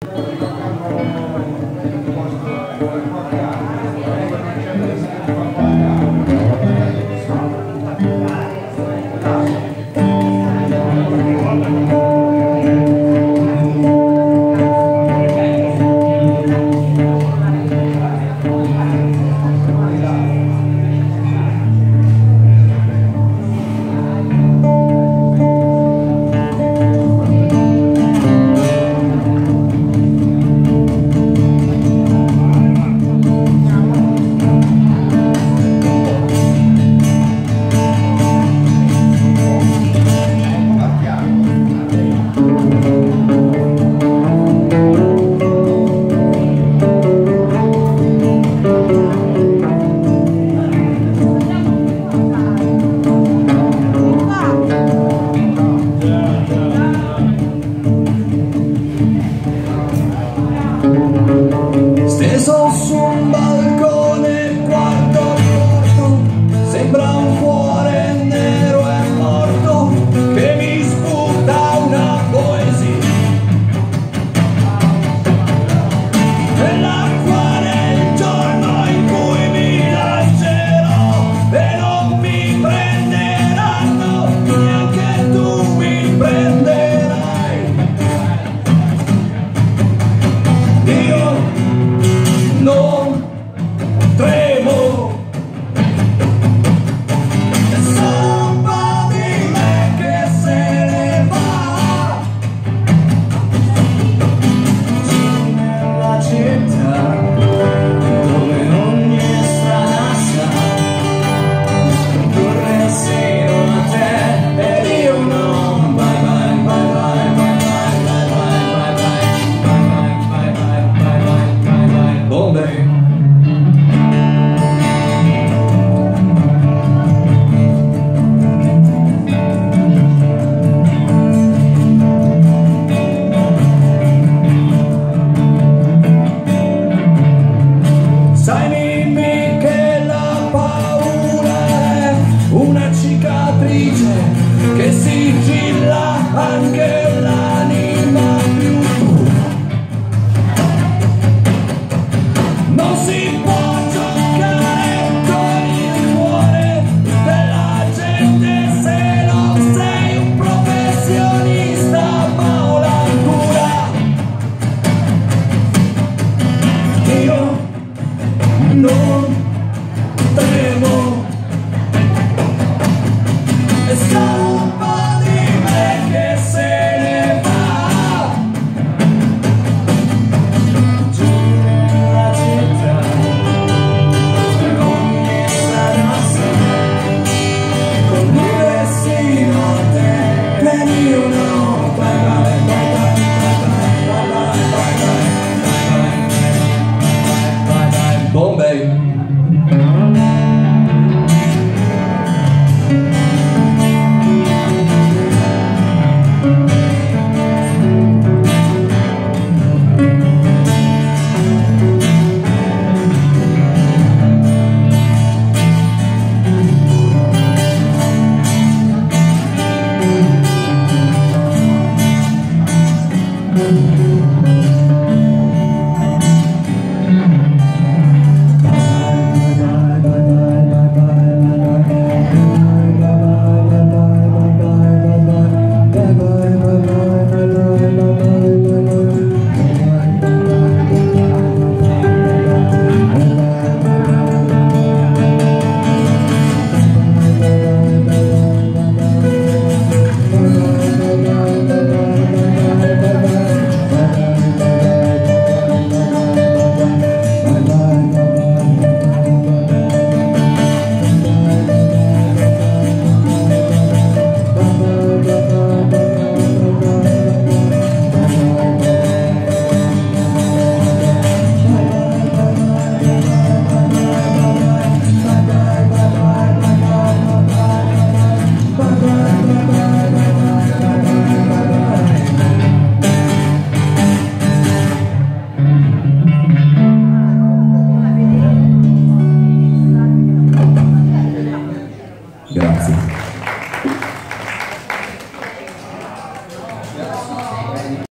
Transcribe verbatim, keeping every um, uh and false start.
Steso su un balcone, quarto porto, sembra un cuore nero e morto che mi sputa una poesia. Nell'acqua del giorno in cui mi lascerò e non mi prenderanno, neanche tu mi prenderai. Io non tremo, è solo un po' di me che se ne va giù nella città dove ogni strada sa corre sino a te ed io non. Bye bye bye bye bye bye bye bye bye bye bye bye bye bye. Bombay. Sai dimmi che la paura è una cicatrice che sigilla anche l'anima più pura. Non si può giocare con il cuore della gente se non sei un professionista, ma ho la cura. Io non